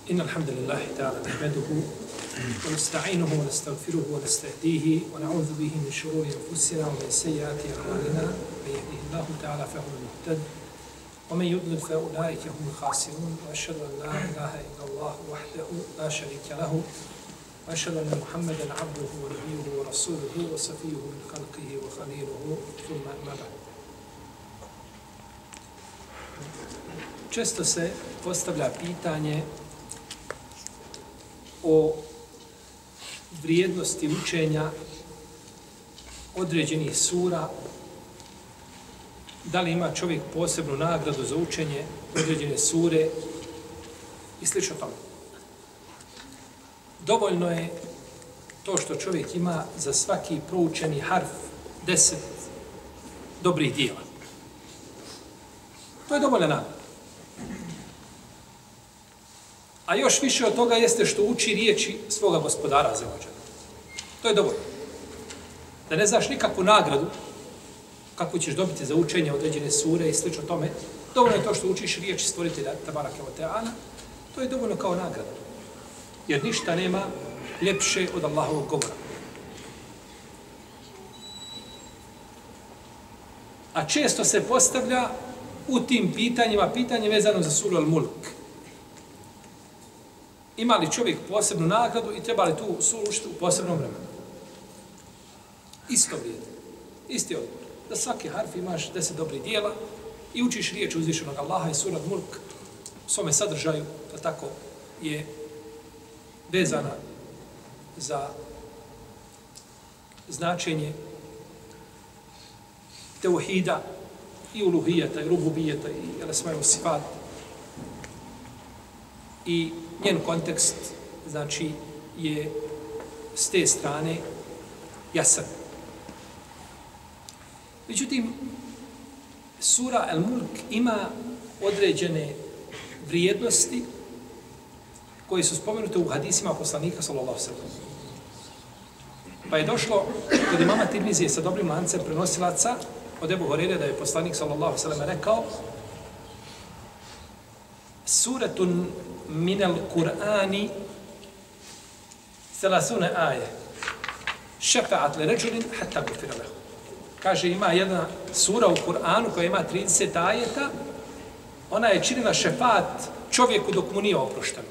إن الحمد لله تعالى نحمده ونستعينه ونستغفره ونستهديه ونعوذ به من شرور أنفسنا ومن سيئات أعمالنا من يهده الله تعالى فهو المهتد ومن يضلل فأولئك هم الخاسرون وأشهد أن لا إله إلا الله وحده لا شريك له وأشهد أن محمدا عبده ونبيه ورسوله وصفيه من خلقه وخليله ثم أما بعد. Često se postavlja pitanje o vrijednosti učenja određenih sura, da li ima čovjek posebnu nagradu za učenje određene sure i slično tome. Dovoljno je to što čovjek ima za svaki proučeni harf 10 dobrih dijela. To je dovoljna nagrada. A još više od toga jeste što uči riječi svoga gospodara za uđenje. To je dovoljno. Da ne znaš nikakvu nagradu kako ćeš dobiti za učenje određene sure i slično tome, dovoljno je to što učiš riječi stvoritelja Tabaraka wa Ta'ala, to je dovoljno kao nagrada. Jer ništa nema ljepše od Allahovog govora. A često se postavlja u tim pitanjima, pitanje vezano za suru Al-Mulk. Ima li čovjek posebnu nagradu i treba li tu suru učiti u posebnom vremenu? Isto vrijedi. Isti odgovor. Da svaki harf imaš 10 dobrih dijela i učiš riječ uzvišenog Allaha i sura Al-Mulk u svome sadržaju, da tako je vezana za značenje teuhida i uluhijeta i rububijeta i al-asma' sifat. I njen kontekst, znači, je s te strane jasan. Međutim, sura Al-Mulk ima određene vrijednosti koje su spomenute u hadisima poslanika sallallahu alejhi ve sellem. Pa je došlo kod imama Tirmizije sa dobrim lancem prenosilaca od Ebu Hurajre da je poslanik sallallahu alejhi ve sellem rekao: Suratun minal Kur'ani 30 aje šefa'at li ređulin hatta gufira lehu. Kaže, ima jedna sura u Kur'anu koja ima 30 ajeta, ona je činila šefat čovjeku dok mu nije oprošteno.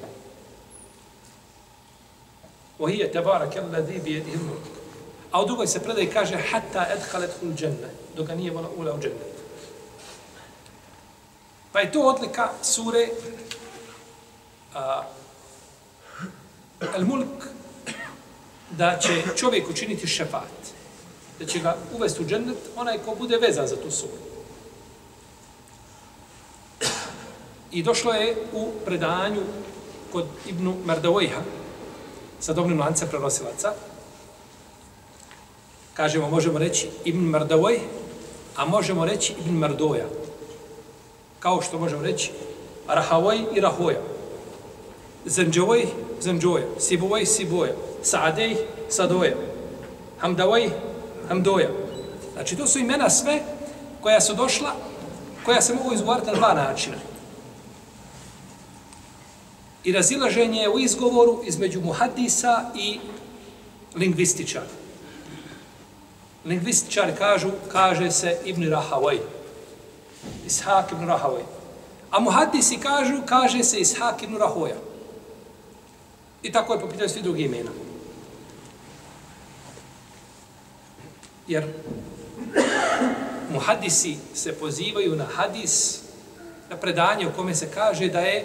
Ohije tebarake alladhi bijedihi mulk. A u drugoj se predaj kaže hatta edhalethul dženne, dok ga nije ula u džennet. Pa je to odlika sure Al-Mulk, da će čovjek učiniti šefat, da će ga uvesti u džennet onaj ko bude vezan za tu suru. I došlo je u predanju kod Ibn Mardawayha sa dobrim lancem prenosilaca. Kažemo, možemo reći Ibn Mardawayh, a možemo reći Ibn Mardoja. Kao što možemo reći Rahavoj i Rahoja. Zanđovoj, Zanđoja. Sibovoj, Siboja. Saadej, Sadoja. Hamdavoj, Hamdoja. Znači, to su imena sve koja su došla, koja se mogu izgovarati na dva načina. I razilaženje je u izgovoru između muhadisa i lingvističara. Lingvističari kažu, kaže se Ibn Rahavoj. Ishak ibn Rahavoj. A muhadisi kažu, kaže se Ishak ibn Rahoja. I tako je po pitanju svi drugi imena. Jer muhadisi se pozivaju na hadis, na predanje u kome se kaže da je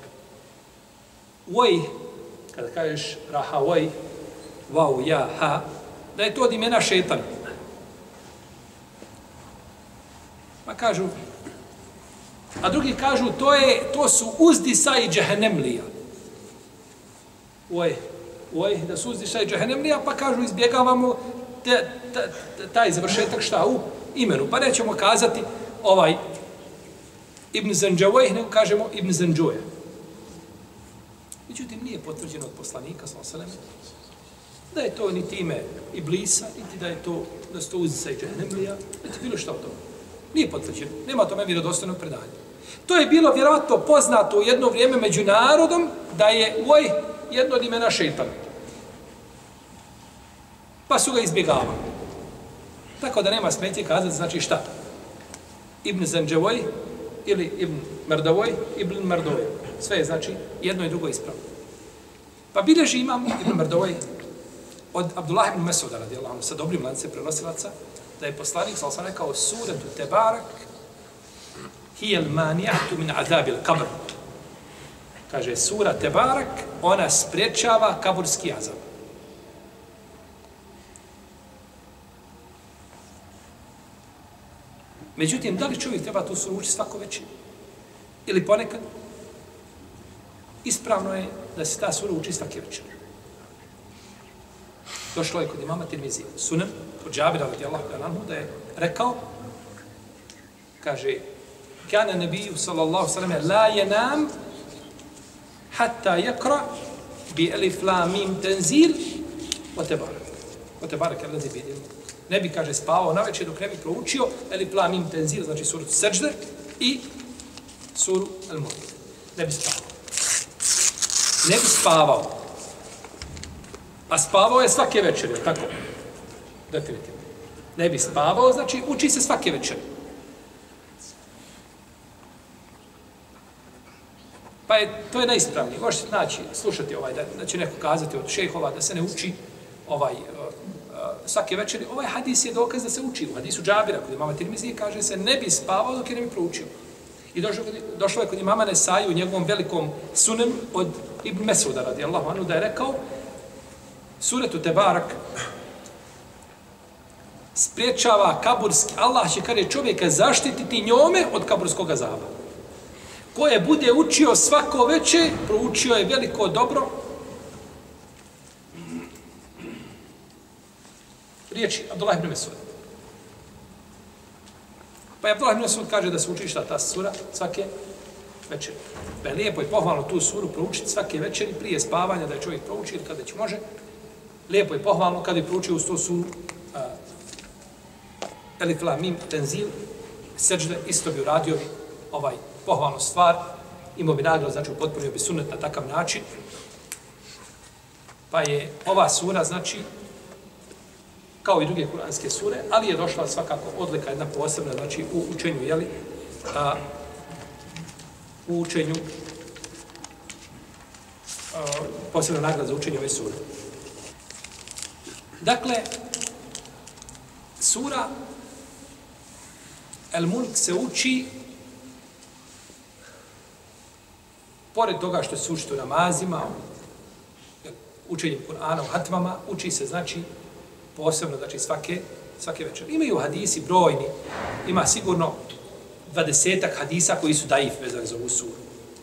Voj, kada kažeš Rahavoj, Vau, Ja, Ha, da je to od imena šetana. Pa kažu, a drugi kažu, to su uzdisaji džehennemlija. Da su uzdisaji džehennemlija, pa kažu, izbjegavamo taj završetak šta u imenu. Pa nećemo kazati Ibn Zanđavoj, nego kažemo Ibn Zanđoja. Međutim, nije potvrđeno od poslanika, sallallahu da je to niti ime Iblisa, niti da su to uzdisaji džehennemlija, niti bilo šta od toga. Nije potvrđeno. Nema tome vjerodostojnog predanja. To je bilo vjerojatno poznato u jedno vrijeme među narodom da je jedno od imena šeitan. Pa su ga izbjegavali. Tako da nema smetje kazati, znači šta? Ibn Zanđevoj ili Ibn Merdavoj, Ibn Merdovoj. Sve je znači jedno i drugo ispravno. Pa bilježi imam Ibn Merdovoj od Abdullah ibn Mesuda radijallahu anhu sa dobrim lancem prenosilaca da je poslanik sallallahu alejhi ve sellem rekao suratu Tebarak hiya al-mani'atu min azabil qabr. Kaže sura Tebarak, ona sprečava kaburski azab. Međutim, da li čovjek treba tu suru učiti svako večer? Ili ponekad? Ispravno je da se ta sura uči svake večer. Došlo je kod imama Tirmizije, Sunan, od Džabira radijallahu anhu, da je rekao, kaže, kana nebiju sallallahu sallam la yanam hatta yakra bi alif lam mim tanzil wa tabarak allazi bi yadihi. Ne bi, kaže, spavao na večer dok ne bi proučio alif lam mim tanzil, znači suru Seđde i suru Al-Mulk. Ne bi spavao. Ne bi spavao. A spavao je svake večeri, tako? Definitivno. Ne bi spavao, znači uči se svake večeri. Pa to je najispravnije. Možete naći, slušati da će neko kazati od šejhova da se ne uči svake večeri. Ovaj hadis je dokaz da se uči. U hadisu Džabira, kod imama Tirmizije, kaže se ne bi spavao dok je ne bi proučio. I došlo je kod imama Nesaju u njegovom velikom sunem od Ibn Mesuda radijallahu anhu da je rekao suratu Tebarak spriječava kaburski, Allah će kada čovjeka zaštititi njome od kaburskog azaba. Ko je bude učio svako veče, proučio je veliko dobro. Riječi Abdullah ibn Mesud. Pa je Abdullah ibn Mesud kaže da se uči šta ta sura svake večeri. Pa je lijepo i pohvalno tu suru proučiti svake večeri prije spavanja, da je čovjek prouči ili kada već može. Lijepo i pohvalno kada je proučio uz to suru Alif Lam Mim Tenzil, Seđde, isto bi uradio pohvalnu stvar, imao bi nagradu, znači upotpunio bi sunnet na takav način. Pa je ova sura, znači, kao i druge kuranske sure, ali je došla svakako odlika jedna posebna, znači u učenju, jeli, u učenju, posebna nagrada za učenje ove sure. Dakle, sura El-Mulk se uči pored toga što se uči u namazima, učenjem Kur'ana, u hatvama, uči se, znači, posebno, znači, svake večer. Imaju hadisi brojni, ima sigurno 20-ak hadisa koji su daif vezani za ovu suru.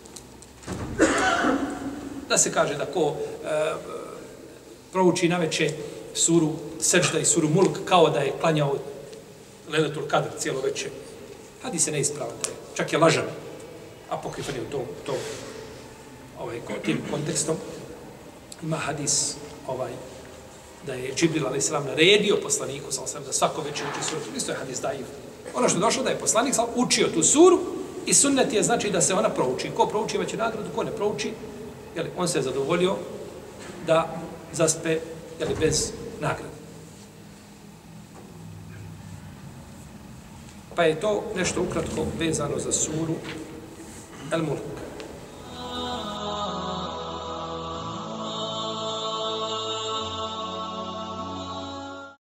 Da se kaže da ko prouči na večer suru Seđda i suru Mulk kao da je klanjao Lejletul Kadr cijelo večer. Hadis je neispravan, čak je lažan, apokrifan je u tom tim kontekstom. Ima hadis da je Džibril a.s. naredio poslaniku da svako večer uči suru. Isto je hadis daif. Ono što je došlo da je poslanik učio tu suru i sunnet je znači da se ona prouči. Ko prouči imaće nagradu, ko ne prouči, on se je zadovoljio da zaspe bez nagrade. Pa je to nešto ukratko vezano za suru El-Mulk.